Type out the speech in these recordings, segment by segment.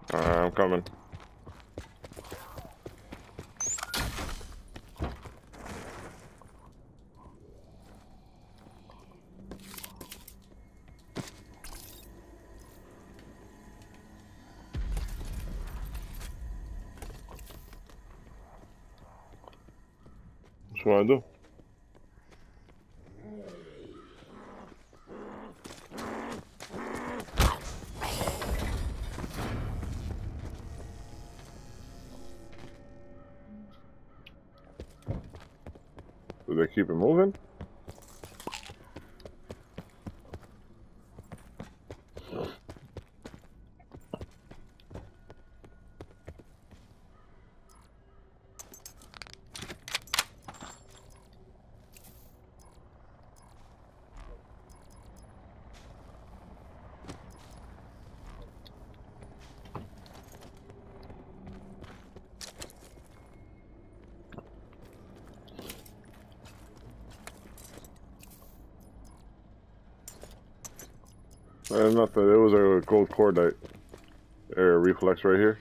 I'm coming. What you wanna do? Do they keep it moving? There's nothing. It was a gold cordite. Air reflex right here.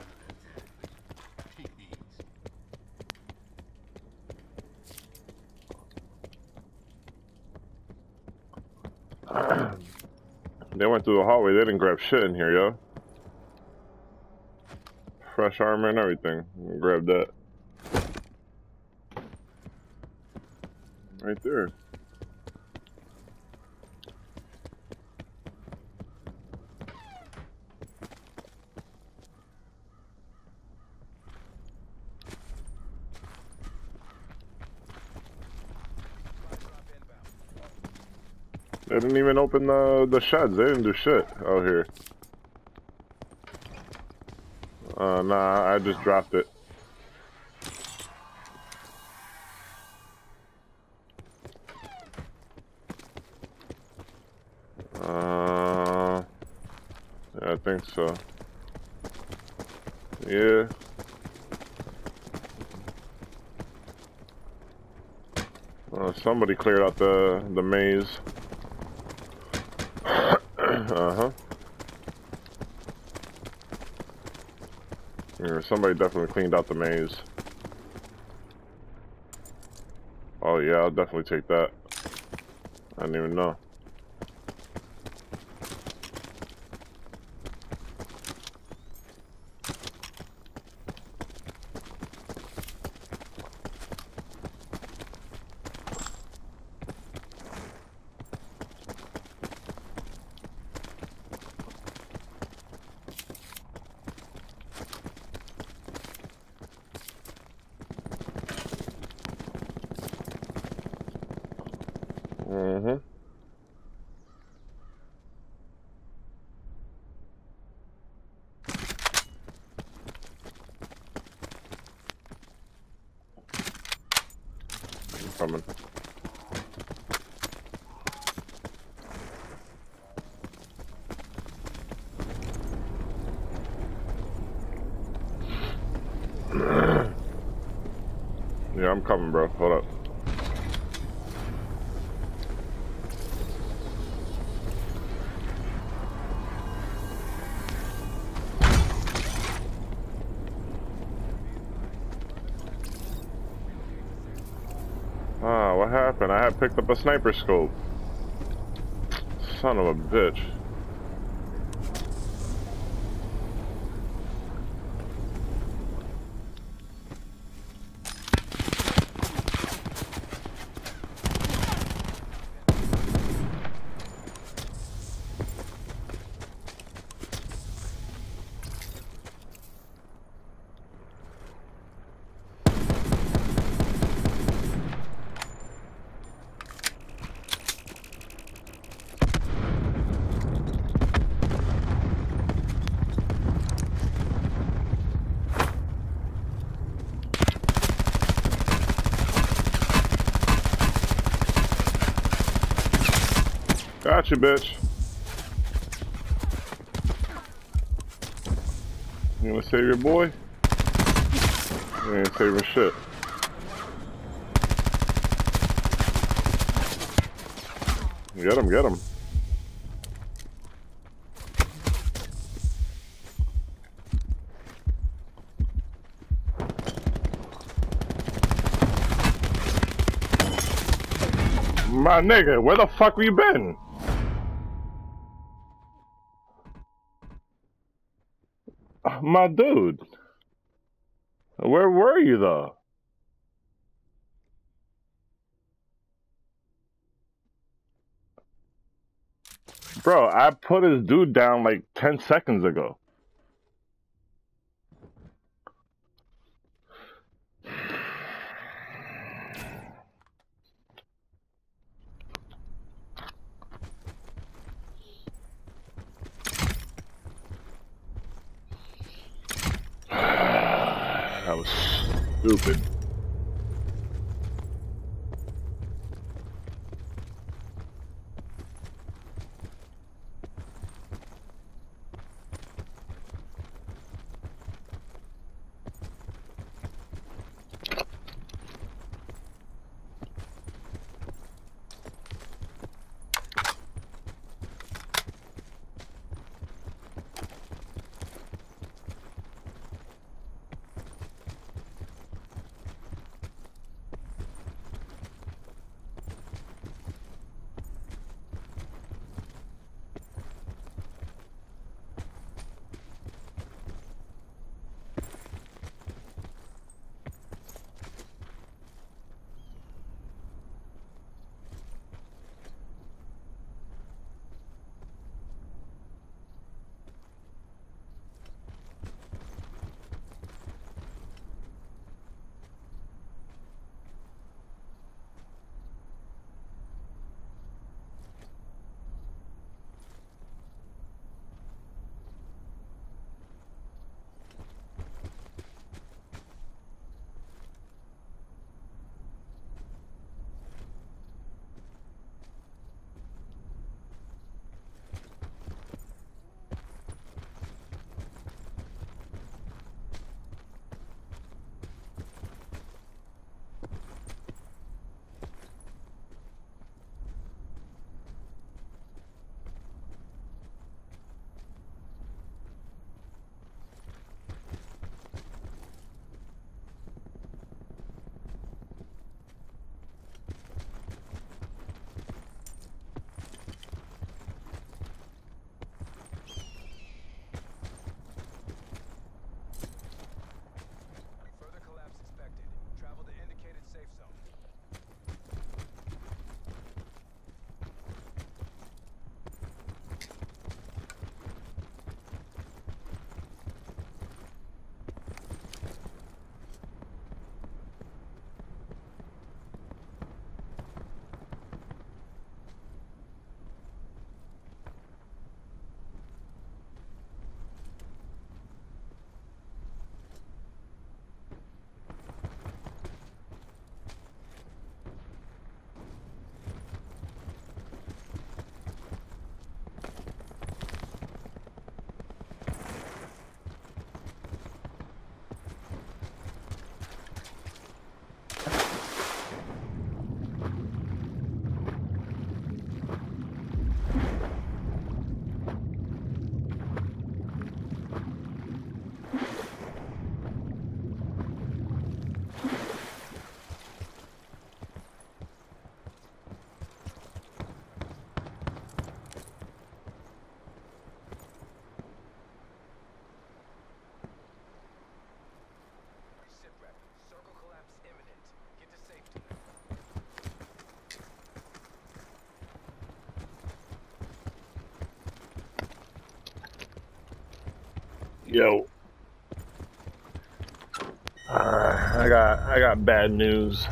They went through the hallway. They didn't grab shit in here, yo. Fresh armor and everything. Grab that. Right there. They didn't even open the sheds. They didn't do shit out here. Nah, I just dropped it. Yeah, I think so. Yeah. Somebody cleared out the maze. Uh-huh. Yeah, somebody definitely cleaned out the maze. Oh yeah, I'll definitely take that. I didn't even know. Mm-hmm. I'm coming. Yeah, I'm coming, bro. Hold up. Ah, what happened? I had picked up a sniper scope. Son of a bitch. Gotcha, bitch. You gonna save your boy? You ain't saving shit. Get him, get him. My nigga, where the fuck have you been? My dude. Where were you though? Bro, I put his dude down like 10 seconds ago. That was stupid. Yo, I got bad news.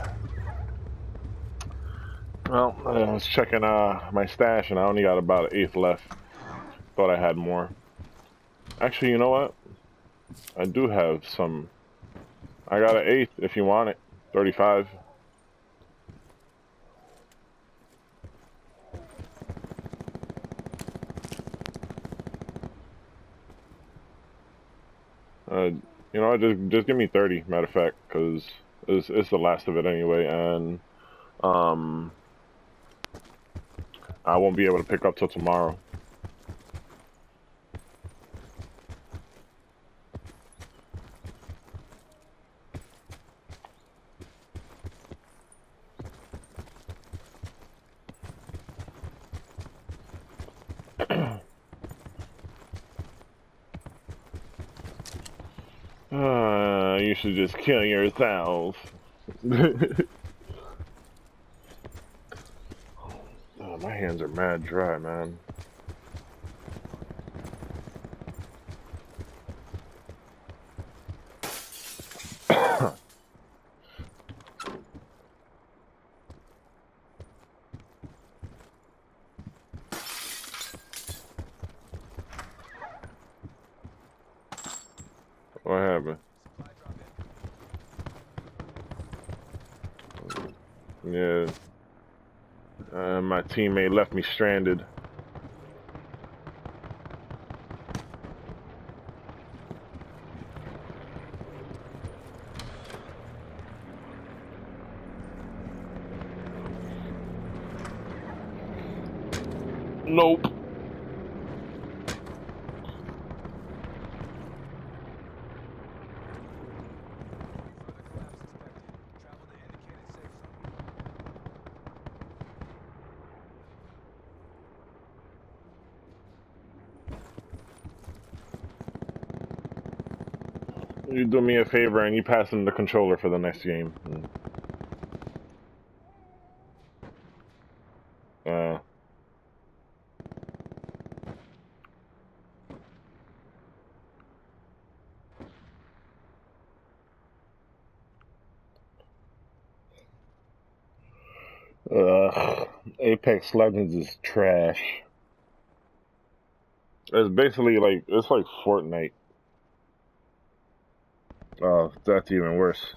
Well, I was checking my stash and I only got about an eighth left. Thought I had more. Actually, you know what? I do have some. I got an eighth if you want it. 35. You know, just give me 30. Matter of fact, because it's the last of it anyway, and I won't be able to pick up till tomorrow. You should just kill yourself. Oh, my hands are mad dry, man. What happened? Yeah. My teammate left me stranded. Nope. You do me a favor and you pass him the controller for the next game. Apex Legends is trash. It's basically like, it's like Fortnite. Oh, that's even worse.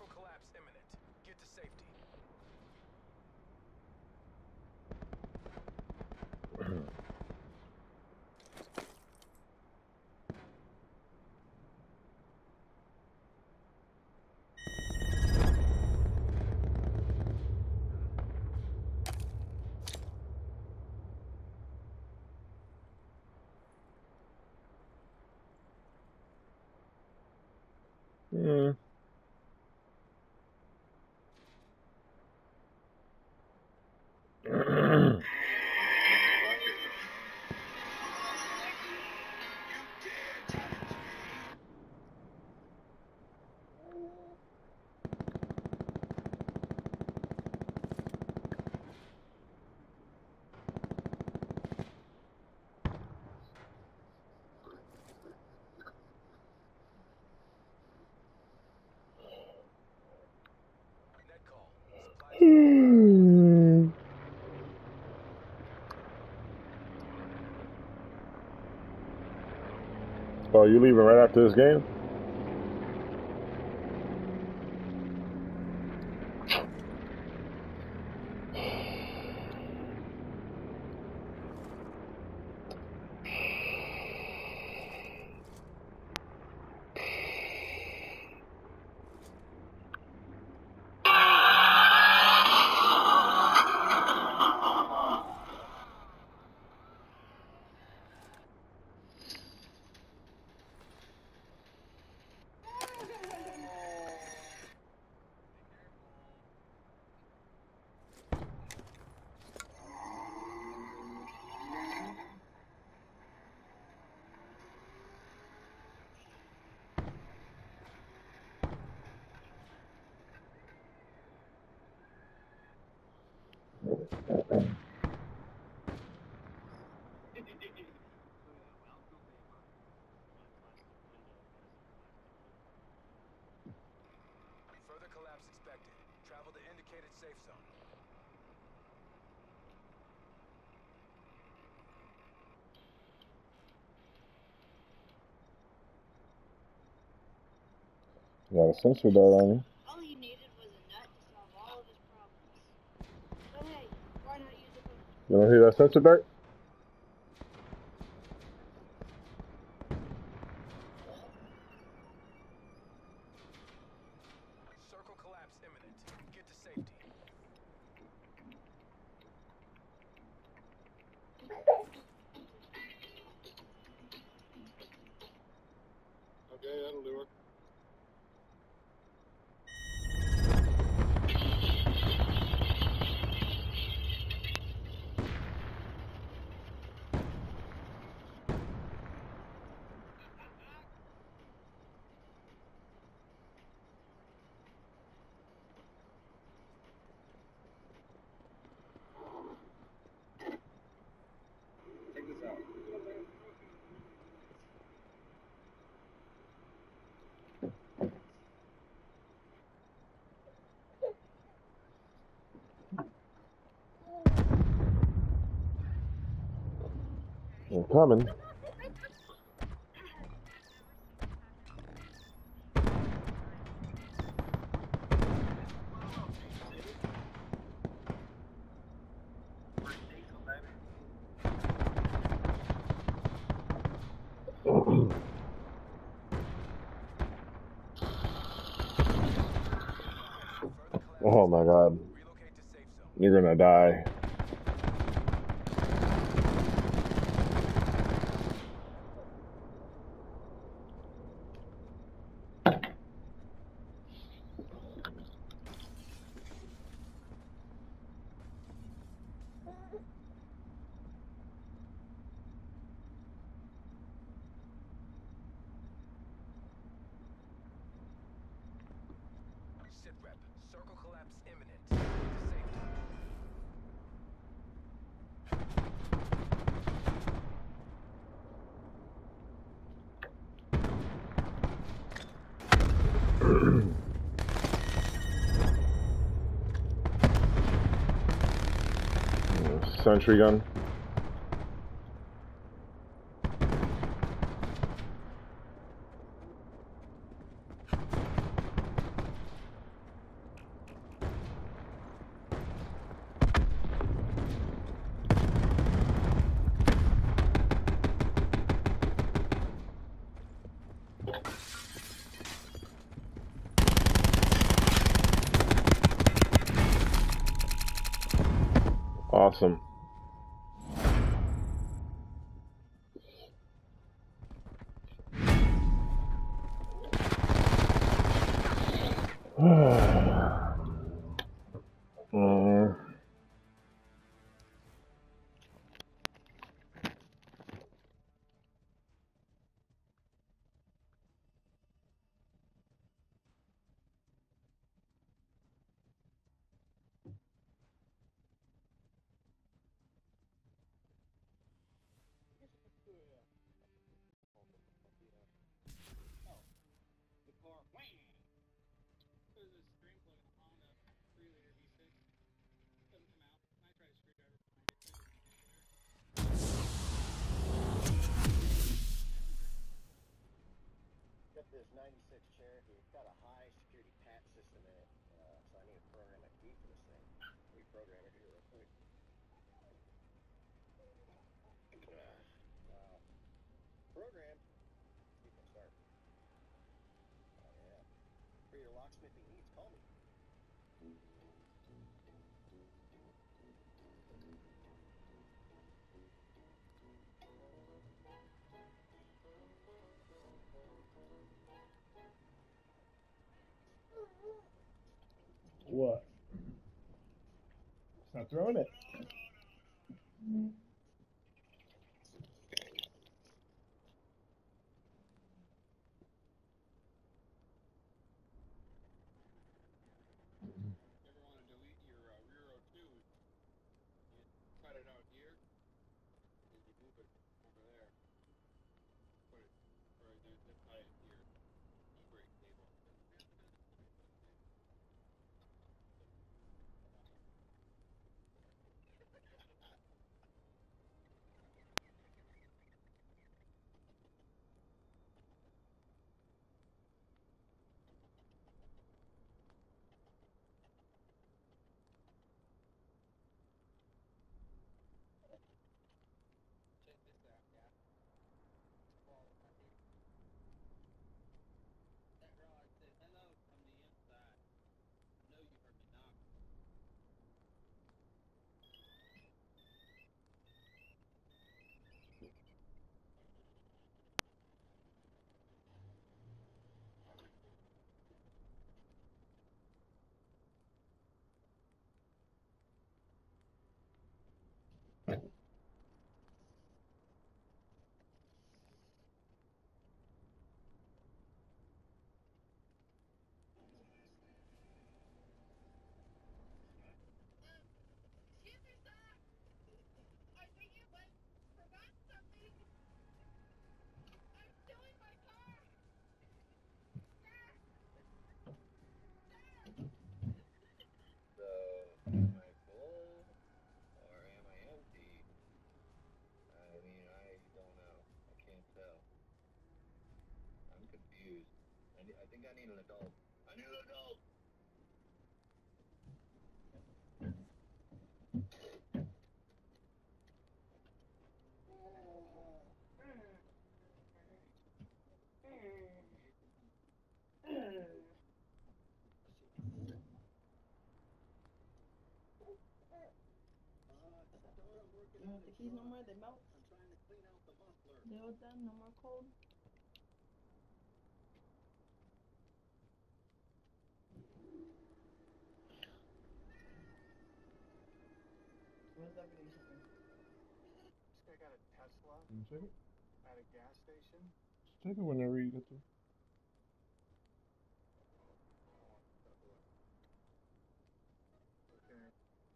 Mm. Oh, you leaving right after this game? Further collapse expected. Travel to indicated safe zone. You got a sensor dart on you. All he needed was a nut to solve all of his problems. So hey, why not use it with... You wanna hear that sensor dart? Circle collapse imminent. Get to safety. Okay, that'll do it. I'm coming. Oh my god. Relocate to safe zone. You're gonna die. Sit rep. Circle collapse imminent. To safety. Sentry gun. Awesome. Mm. Got this 96 Cherokee. It's got a high security PAT system in it, so I need to program a key for this thing. Reprogram it here real quick. Program. You can start. Oh yeah. For your locksmithing needs, call me. What? Stop throwing it. Ever want to delete your rear O2? You cut it out here, and you move it over there. Put it, or then tie it here. E-brake cable. confused. I think I need an adult. I need an adult! You want the keys no more? They melt? I'm trying to clean out the muffler. They all done? No more cold? What's up with you? This guy got a Tesla You check it? at a gas station. Just check it whenever you get to. Okay.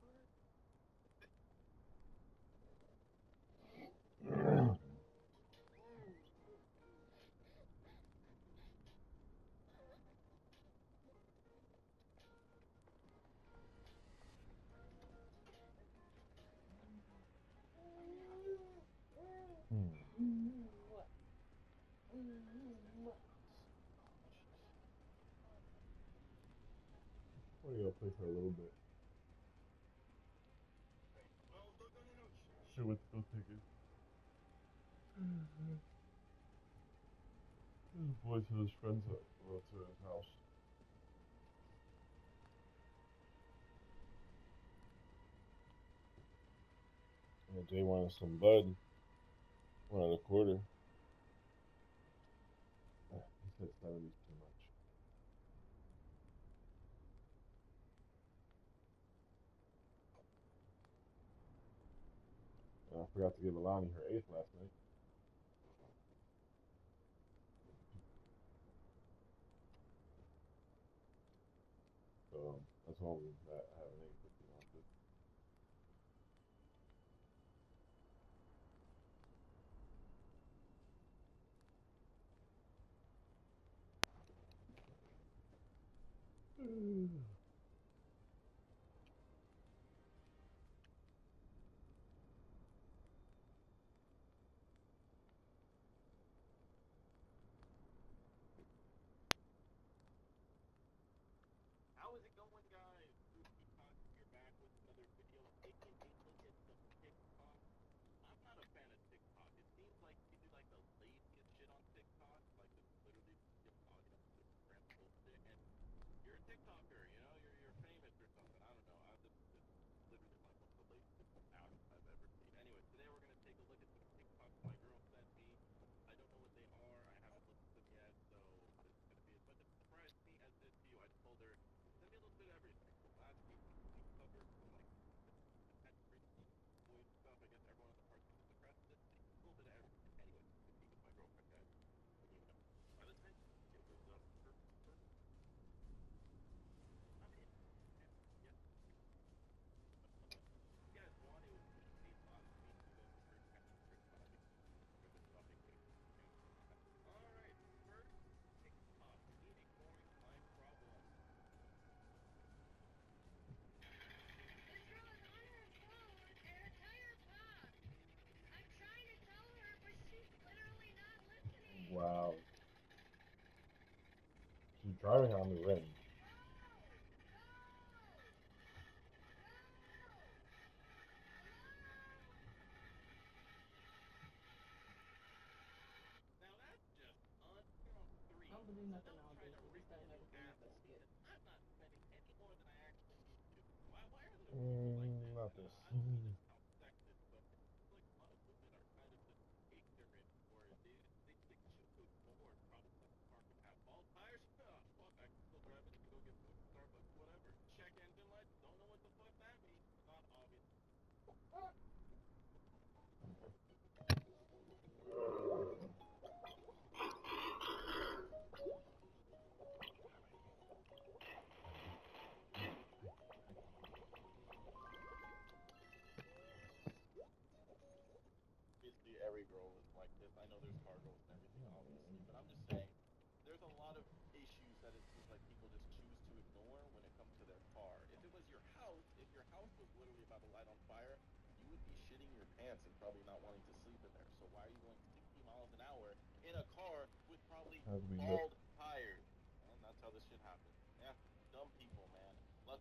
What? What? We're gonna play for a little bit. Sure, we'll take it. This boy to his friends well, to his house. Yeah, Jay wanted some bud. Wanted a quarter. He said 70 is too much. And I forgot to give Alani her 8th last night. So that's all that I have an 850 on this. How is it going, guys? Ruski Talk here back with another video, taking a look at some TikTok. I'm not a fan of TikTok. It seems like you do like the laziest shit on TikTok, like it's literally just talking about Instagram bullshit. And you're a TikToker, you know, you're famous or something. I don't know. This is literally like one of the laziest apps I've ever seen. Anyway, today we're gonna take a look at some TikToks my girl sent me. I don't know what they are. I haven't looked at them yet, so this is gonna be as much of a surprise to me as it is to you. I told her send me a little bit of everything. So last week we covered some like the pet freaky boy stuff. I guess everyone on the party was impressed with it. A little bit of everything. Anyway, to be with my girlfriend, guys. And you know, by the time it was her I'm in. And yes, you guys want to see last week to go over pet trick topic. Or the topic thing. Alright, first TikTok. Me ignoring my problem. This girl is on her phone and her tire popped. I'm trying to tell her, but she's literally not listening. Wow. She's driving on the rim. Now that's just we're on 3. I don't believe So nothing don't try nowadays. to They just really gotta never do believe ask that me shit. because I'm not spending any more than I actually need to. Why are there rules like this? Not And this. I don't mean to sound sexist, but I feel like a lot of women are kind of just ignorant or they choose to ignore problems that the car could have. Bald tires? Fuck, I can still drive it and go get food at Starbucks, whatever. Check engine lights? Don't know what the fuck that means. Not obvious. Obviously every girl is like this. I know there's car girls and everything, obviously, but I'm just saying there's a lot of issues that it seems like people just choose to ignore when it comes to their car. If it was your house, if your house was literally about to light on fire, you would be shitting your pants and probably not wanting to sleep in there. So why are you going 60 miles an hour in a car with probably As we bald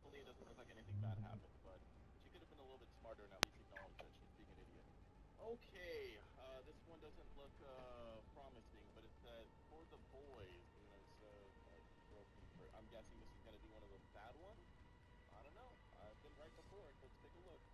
Thankfully, it doesn't look like anything bad happened, but she could have been a little bit smarter and at least acknowledge that she's being an idiot. Okay, this one doesn't look promising, but it says for the boys, and there's broken. I'm guessing this is gonna be one of those bad ones. I don't know. I've been right before. Let's take a look.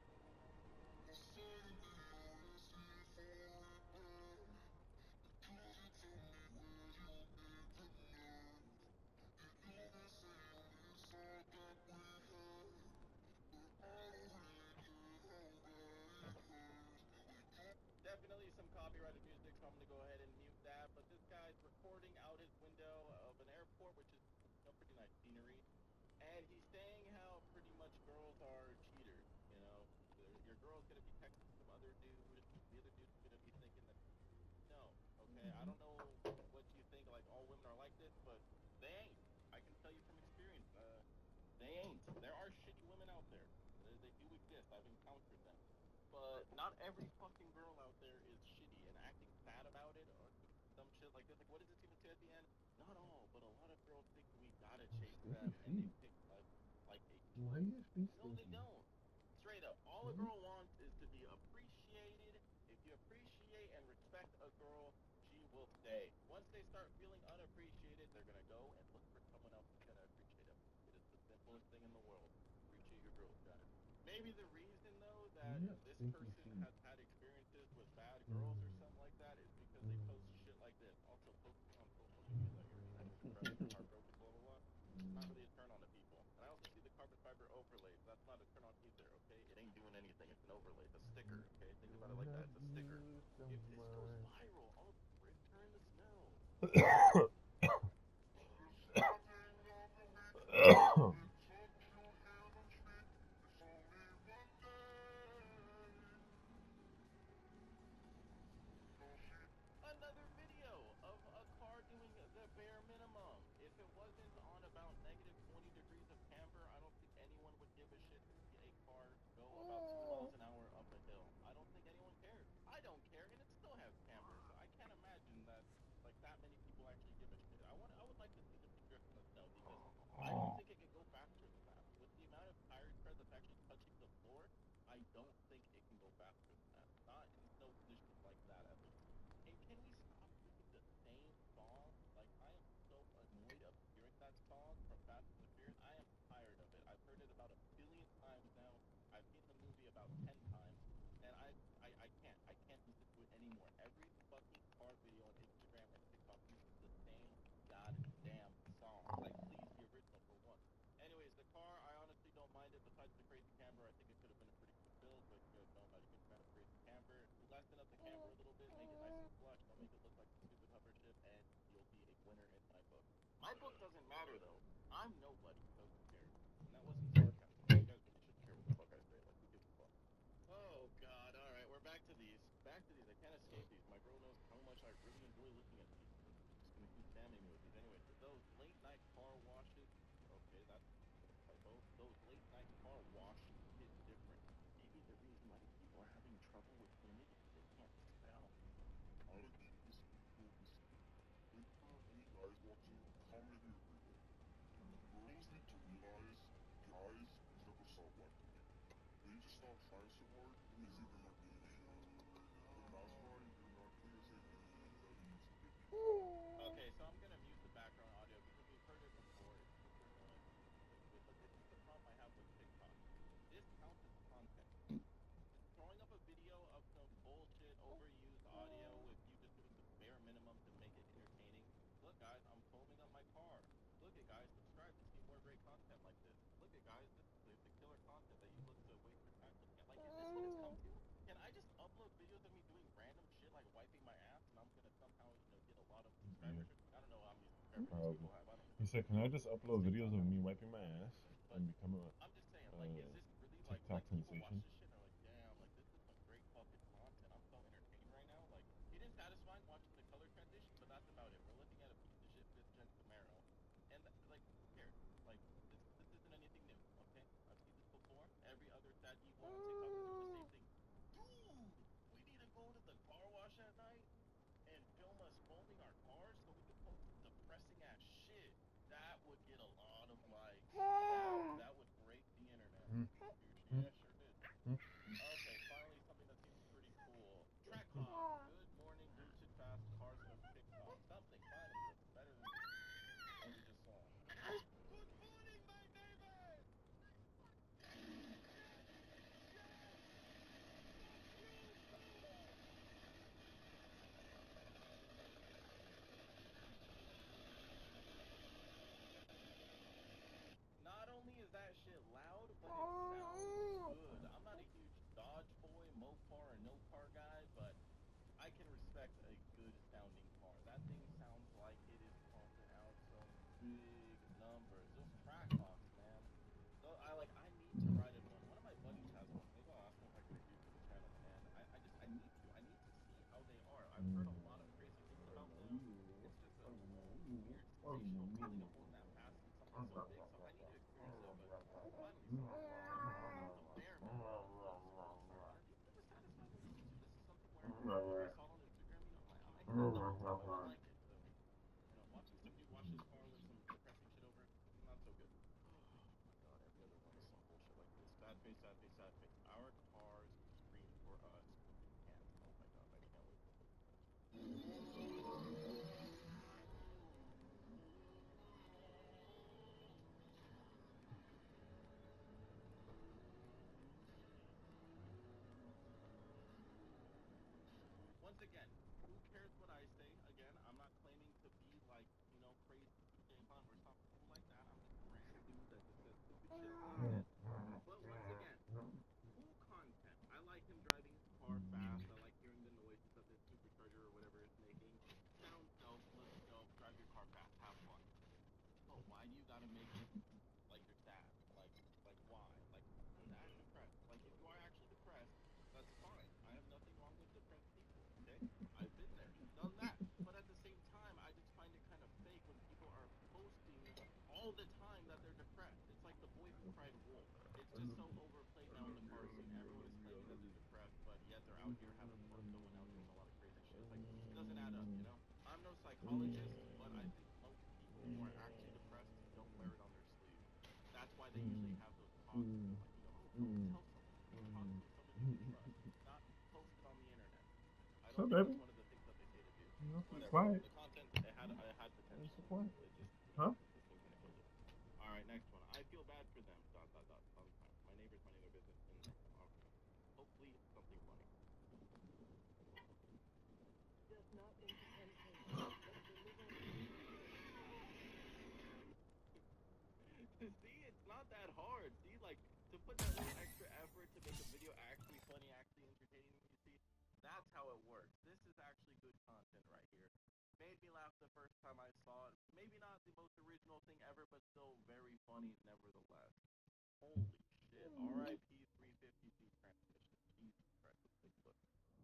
Definitely some copyrighted music, so I'm gonna go ahead and mute that. But this guy's recording out his window of an airport, which is pretty nice scenery, and he's saying how pretty much girls are cheaters. You know, your girl's gonna be texting some other dude. The other dude's gonna be thinking that no, okay. I don't know what you think. Like all women are like this, but they ain't. I can tell you from experience. They ain't. There are shitty women out there. They do exist. I've encountered them. But not every fucking girl out there is shitty and acting sad about it or doing some shit like this. Like, what does it even say at the end? Not all, but a lot of girls think we gotta chase them and they pick us like a. Why are your feet No, they stinky? don't. Straight up. All a girl wants is to be appreciated. If you appreciate and respect a girl, she will stay. Once they start feeling unappreciated, they're gonna go and look for someone else who's gonna appreciate them. It is the simplest thing in the world. Appreciate your girls, guys. Maybe the reason though that You have this stinky person feet. has had experiences with bad girls or something like that is because they post shit like this. Also, posting on social media that you're sad, depressed, or heartbroken, blah blah blah. It's not really a turn on to people. And I also see the carbon fiber overlays. That's not a turn on either, okay? It ain't doing anything. It's an overlay. It's a sticker, okay? Think about it like that. It's a sticker. If this goes viral, I'll return the smell. Another video of a car doing the bare minimum. If it wasn't on about negative 20 degrees of camber, I don't think anyone would give a shit to see a car go about 2 miles an hour up a hill. I don't think anyone cares. I don't care, and it still has camber, so I can't imagine that like that many people actually give a shit. I would like to see this thing drift in the snow because I don't think it can go faster than that. With the amount of tire tread that's actually touching the floor, I don't think it can go faster than that. Not in snow conditions like that, at least. And can we stop doing the same song? Like, I am so annoyed of hearing that song from Fast and the Furious. I am tired of it. I've heard it about 1 billion times now. I've seen the movie about 10 times. And I can't listen to it anymore. Every fucking car video on Instagram and TikTok uses the same goddamn song. Like, please, the original for one. Anyways, the car, I honestly don't mind it. Besides the crazy camber, I think it could have been a pretty good build, but you guys know I'm not a big fan of crazy camber. Lessen up the camber a little bit, make it nice and flush. Don't make it look like a stupid hover ship, and you'll be a winner in my book. My book doesn't matter though. I'm nobody, so who cares? And that wasn't sarcasm. You guys really shouldn't care what the fuck I say. Like, who gives a fuck? Oh god, alright, we're back to these. Back to these. I can't escape these. My girl knows how much I really enjoy looking at these. She's gonna keep spamming me with these. Anyway, so those late night car washes. Okay, that's a typo. Those late night car washes hit different. Maybe the reason why these people are having trouble with women is they can't spell. How to keep this people busy. Anytime any guys want to, comment here everywhere. Girls need to realize guys never stop liking you. They just stop trying so hard, and it's either not being shown. And that's why you're not gonna say anything that needs to get you. Okay, so I'm gonna mute the background audio because we've heard it before. It's super annoying. But this is the problem I have with TikTok. This counts as content. Just throwing up a video of some bullshit, overused audio with you just doing the bare minimum to make it entertaining. Look, guys, I'm foaming up my car. Look at guys, subscribe to see more great content like this. Look at guys, this is the killer content that you look to waste your time looking at. Like, is this what it's come to? Can I just upload videos of me doing random shit like wiping my ass and I'm gonna somehow, get a lot of subscribers? I don't know how many subscribers these people have. I don't He said, "Can I just upload videos of me wiping my ass and become a I'm just saying, like, is this really like TikTok people watch sensation?" this shit and are like, damn, like this is some great fucking content. I'm so entertained right now. Like, it is satisfying watching the color transition, but that's about it. We're looking at a piece of shit fifth gen Camaro, and like, who cares? Like, this isn't anything new. Okay, I've seen this before. Every other sad evil on TikTok is doing the same thing. Dude, we need to go to the car wash at night and film us foaming our cars so we can post some depressing ass shit. That would get a lot of likes. That would a good sounding car. That thing sounds like it is pumping out some big numbers. Those track hawks, man. So I need to ride in one. One of my buddies has one. Maybe I'll ask him if I can review for the channel. And I need to. I need to see how they are. I've heard a lot of crazy things about them. It's just a whole weird sensational feeling of holding that fast and something so big. So I need to experience it. But finally, some bear, man. Never satisfied with this. This is something where I saw it on Instagram. You know, I need to know. I like it. So, you know, watching somebody wash his car with some depressing shit over it, not so good. Oh my god, every other one is some bullshit like this. Sad face, sad face, sad face. Our cars scream for us, but we can't. Oh my god, I can't wait to look at that. Once again, who cares what I say? Again, I'm not claiming to be like, you know, crazy TJ Hunt or something cool like that. I'm just a random dude that just says stupid shit on the internet. But once again, cool content. I like him driving his car fast. I like hearing the noises of his supercharger or whatever it's making. Sounds dope, looks dope, drive your car fast, have fun. But why do you gotta make it like you're sad? Like why? Like sad, depressed. Like if you are actually depressed, that's fine. I have nothing wrong with depressed people, okay? I've been there, done that. But at the same time, I just find it kind of fake when people are posting all the time that they're depressed. It's like the boy who cried wolf. It's just so overplayed now in the car scene. Everyone is claiming that they're depressed, but yet they're out here having fun, going out doing a lot of crazy shit. It's like, it doesn't add up, you know? I'm no psychologist, but I think most people who are actually depressed don't wear it on their sleeve. That's why they usually have those talks, like, you know, tell someone, talk to somebody you trust, not post it on the internet. I don't think that's one of the things that they say to do. Whatever. Quiet. The content, it had potential. So quiet. It just, Huh? this thing's gonna kill it. Alright, next one. I feel bad for them. ... Sometimes. My neighbors minding their business and okay. Hopefully something funny. Does not independent. See, it's not that hard. See, like, to put that little extra effort to make a video actually funny, actually entertaining, you see, that's how it works. This is actually good content right here. Made me laugh the first time I saw it. Maybe not the most original thing ever, but still very funny nevertheless. Holy shit. R.I.P. 350Z transmission. Jesus Christ, let's take a look.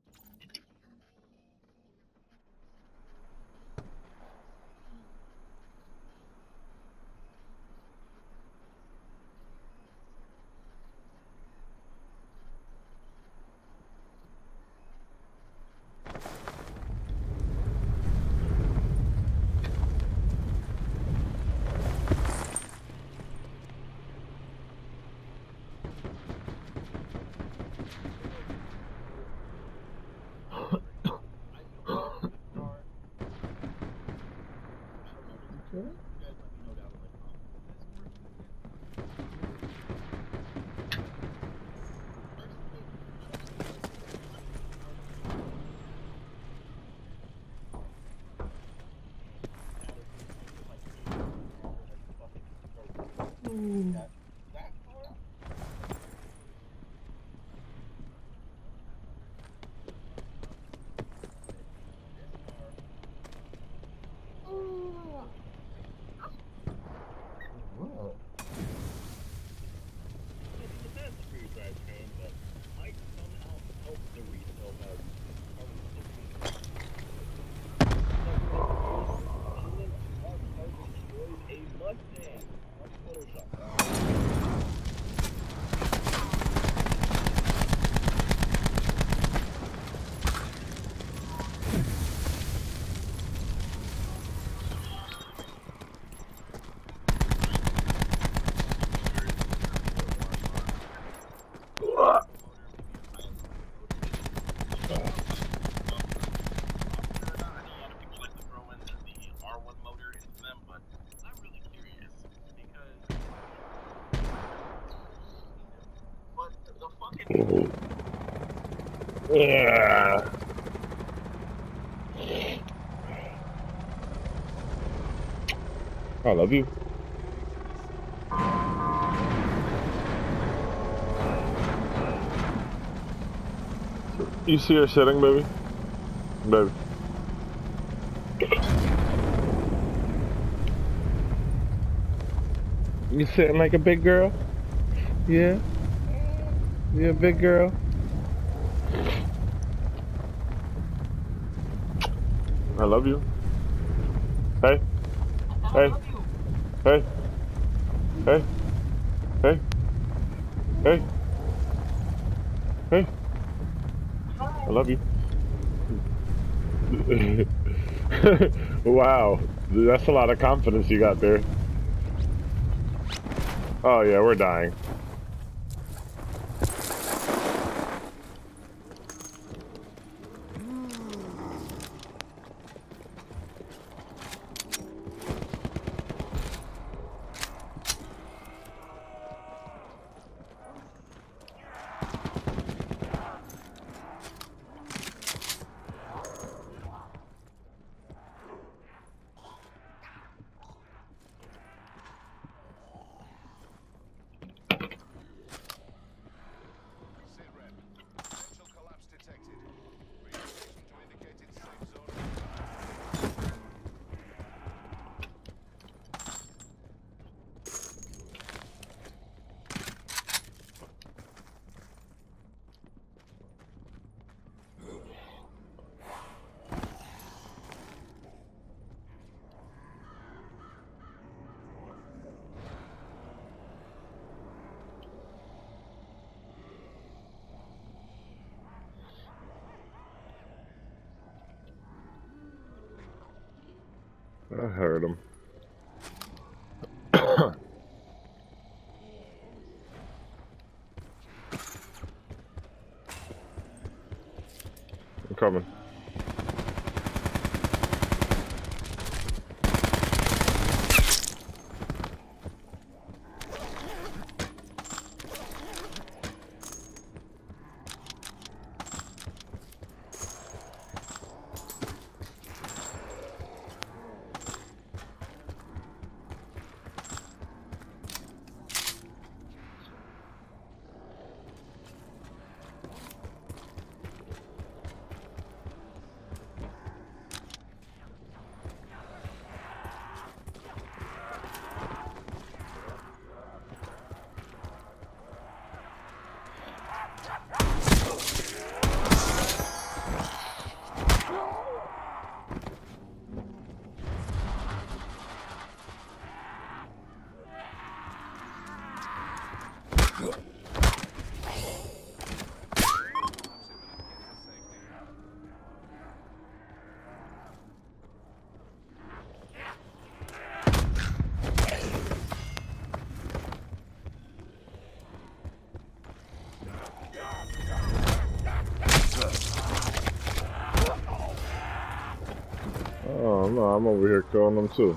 Yeah. I love you. You see her sitting, baby? Baby. You sitting like a big girl? Yeah? You a big girl? I love you. Hey. Hey. Hey. Hey. Hey. Hey. Hey. I love you. Wow. That's a lot of confidence you got there. Oh yeah, we're dying. SITREP. Potential collapse detected. Relocation to indicated safe zone. I heard him. I'm coming. Oh no, I'm over here killing them too.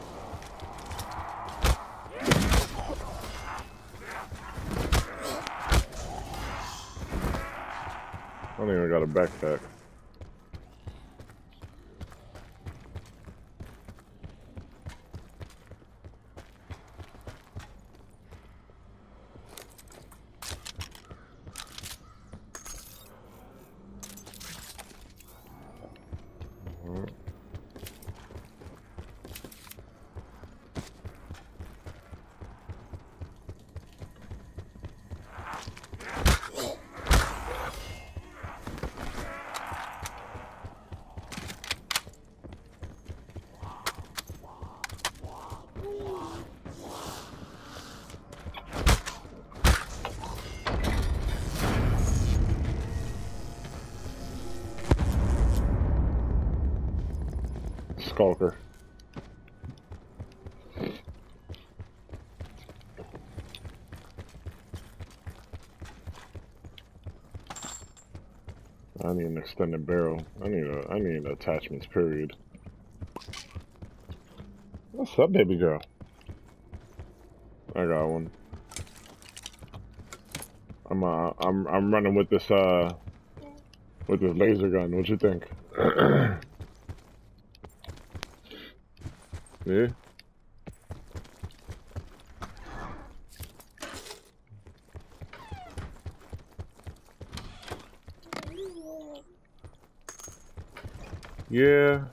I don't even got a backpack. Skulker. I need an extended barrel. I need attachments, period. What's up, baby girl? I got one. I'm running with this laser gun. What you think? Yeah. Yeah.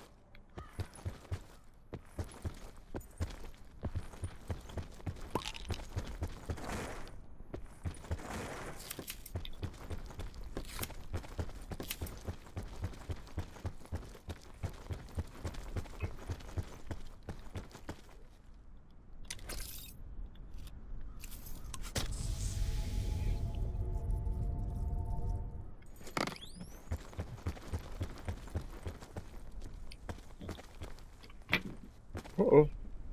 Uh-oh.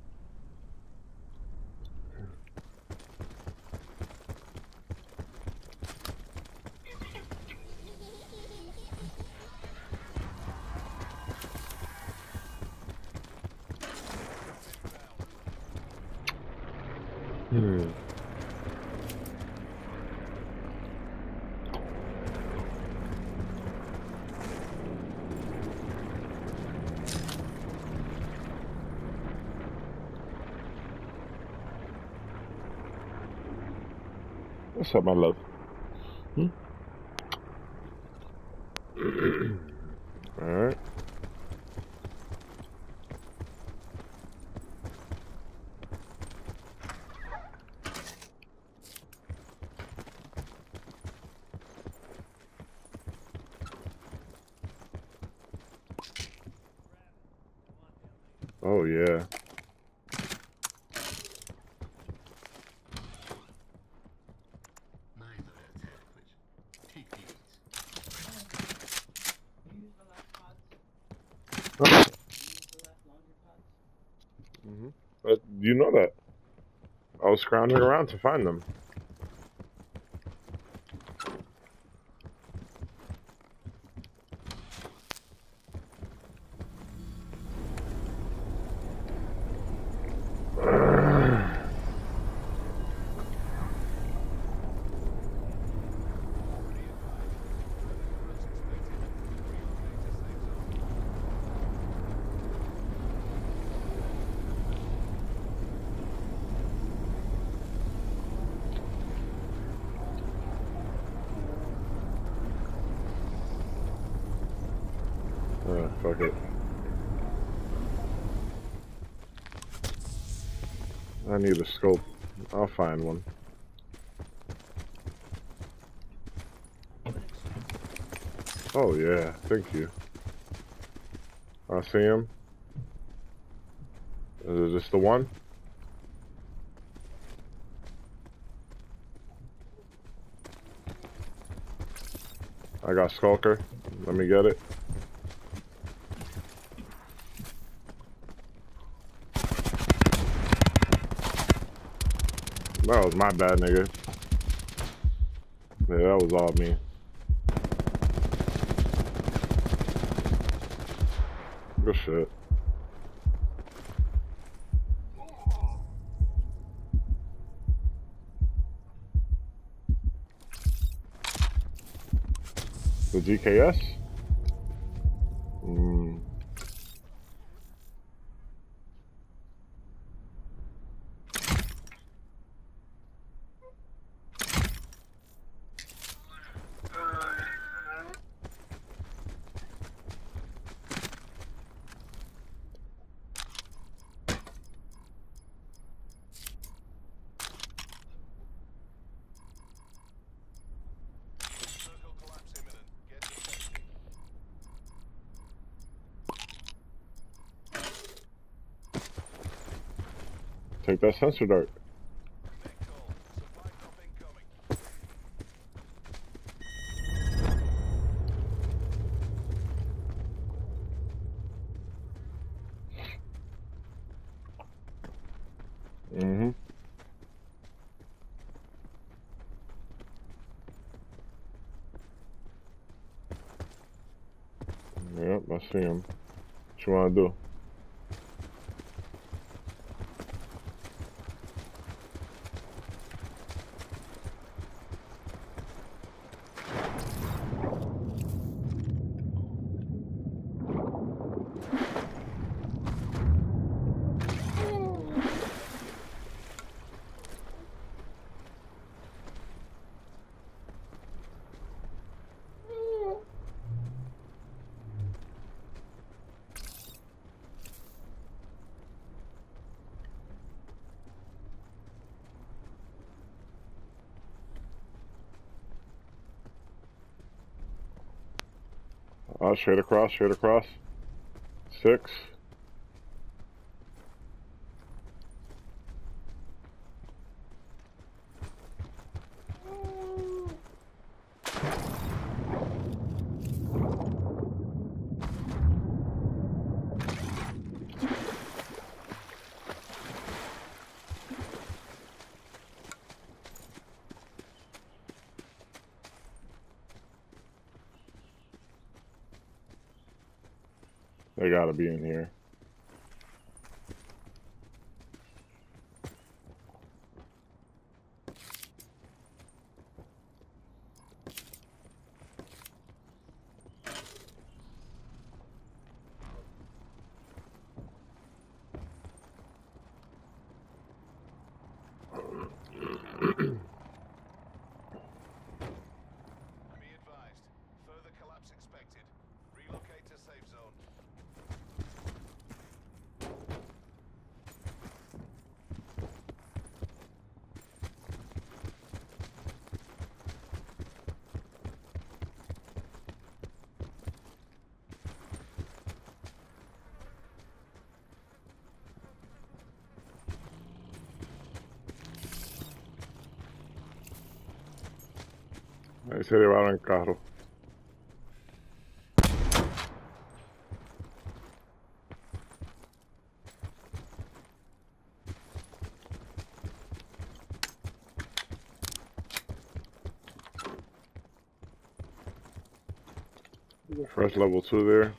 Hmm. What's up, my love? Hmm? Alright. Oh, yeah. You use the last pods. Huh? You use the last laundry pods. Mm-hmm. But you know that. I was scrounging around to find them. Fuck it. I need a scope. I'll find one. Oh yeah, thank you. I see him. Is this the one? I got Skulker. Let me get it. That was my bad, nigga. Yeah, that was all me. Good shit. The GKS? Circle collapse imminent. Get to safety. Take that sensor dart. Net call. Supply drop incoming. Mm-hmm. Yep, I see him. What you wanna do? Straight across, straight across. 6. They gotta be in here. Be advised. Further collapse expected. Relocate to safe zone. Ahí se llevaron el carro. Fresh level 2 there.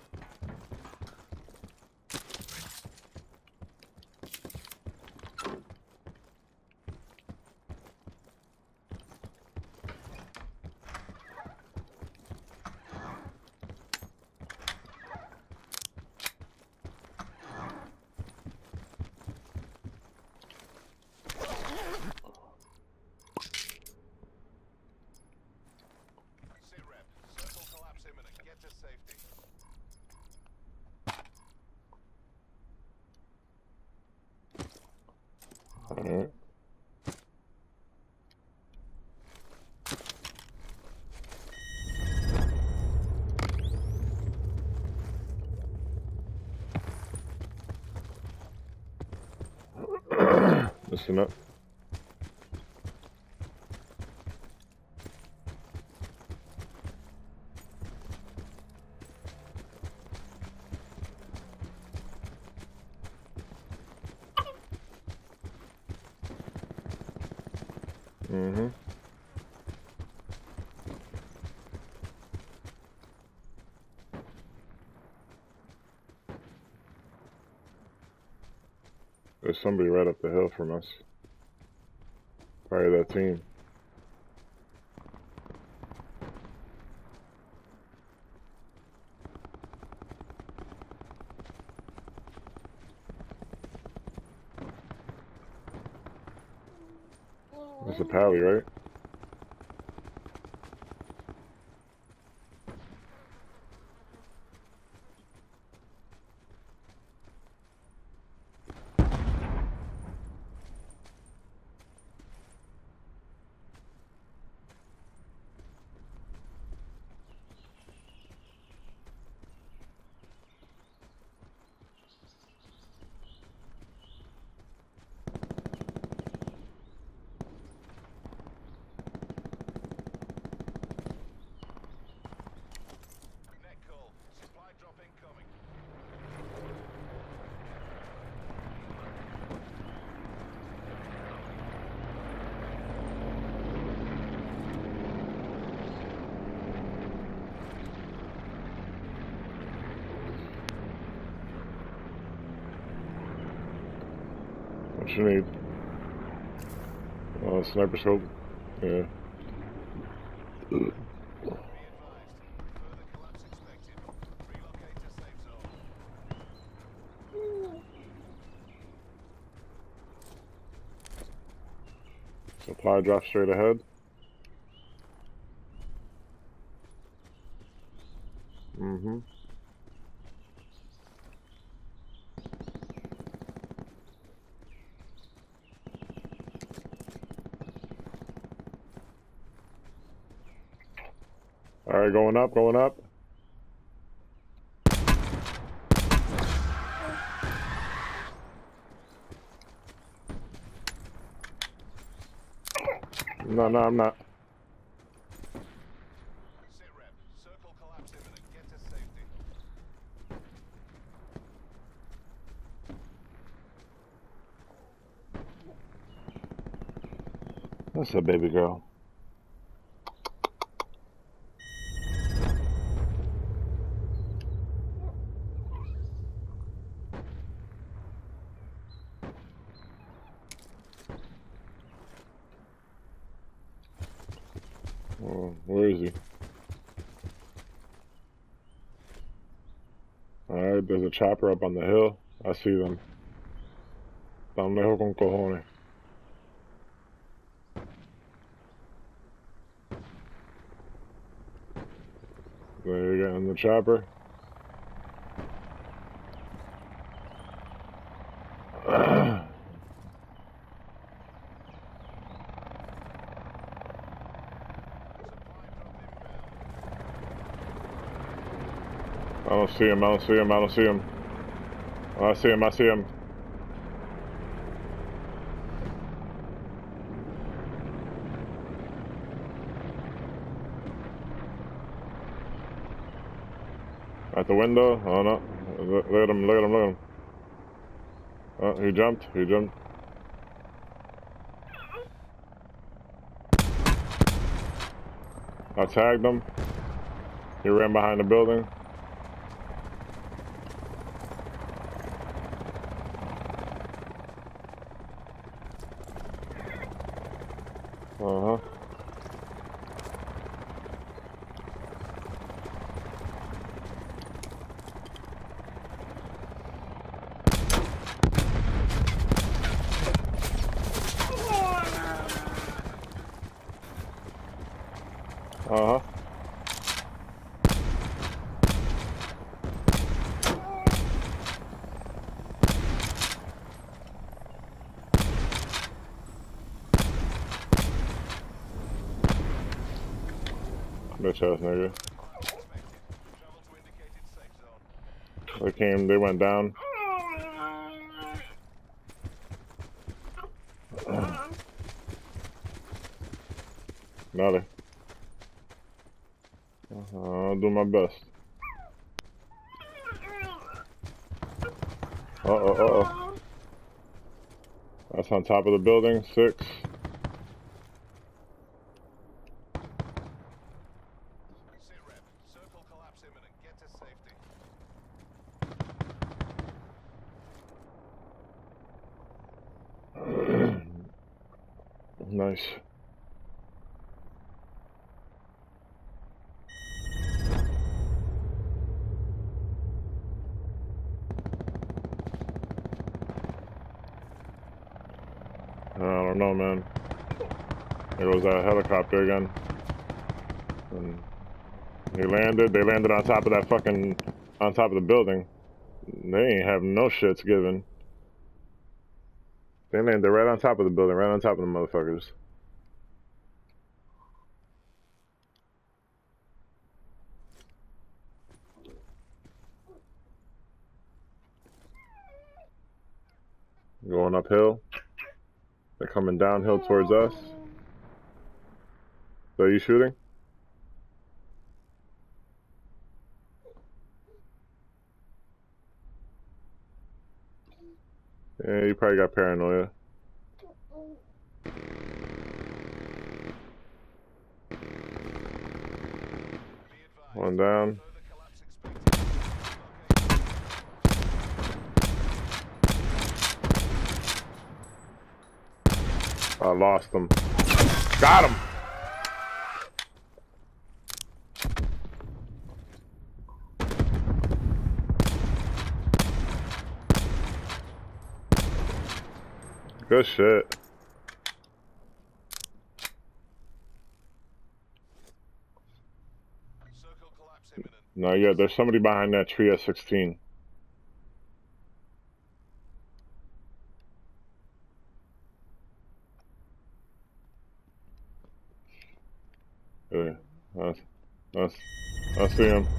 Sit rep. Circle collapse imminent. Get to safety. Alright. Listen up. Mm-hmm. There's somebody right up the hill from us. Probably that team. That's a pally, right? Net call. Supply drop incoming. What you need? Sniper scope. Yeah. Be advised. Further collapse expected. Relocate to safe zone. Supply drop straight ahead. Mm-hmm. Alright, going up, going up. No, I'm not. Sit rep. Circle collapse imminent. Get to safety. That's a baby girl. Oh, where is he? Alright, there's a chopper up on the hill. I see them. Están lejos con cojones. There you go, in the chopper. I don't see him, I don't see him, I don't see him. Oh, I see him, I see him. At the window? Oh no. Look at him, look at him, look at him. Oh, he jumped, he jumped. I tagged him. He ran behind the building. Uh-huh. Uh-huh. Bitch ass nigga. They came, they went down. Nothing. I'll do my best. Uh-oh. That's on top of the building, 6. Circle collapse imminent. Get to safety. Nice. I don't know, man. There goes that helicopter again. And they landed on top of that fucking, on top of the building. They ain't have no shits given. They landed right on top of the building, right on top of the motherfuckers. Going uphill. They're coming downhill towards us. So you shooting? Yeah, you probably got paranoia. One down. I lost him. Got him! Good shit. Circle collapse imminent. No, yeah, there's somebody behind that tree at 16. Yeah, I see him.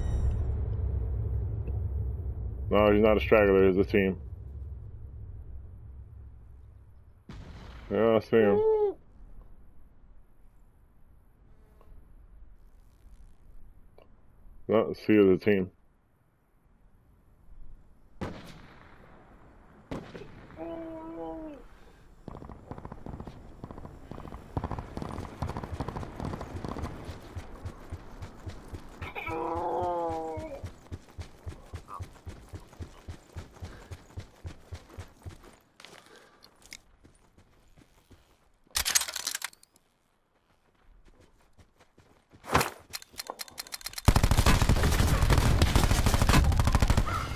No, he's not a straggler, he's a team. Yeah, I see him. No, see the team.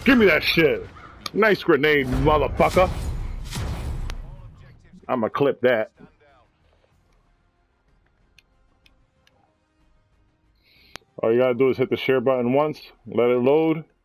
Give me that shit. Nice grenade, motherfucker. I'ma clip that. Stand down. All you gotta do is hit the share button once, let it load,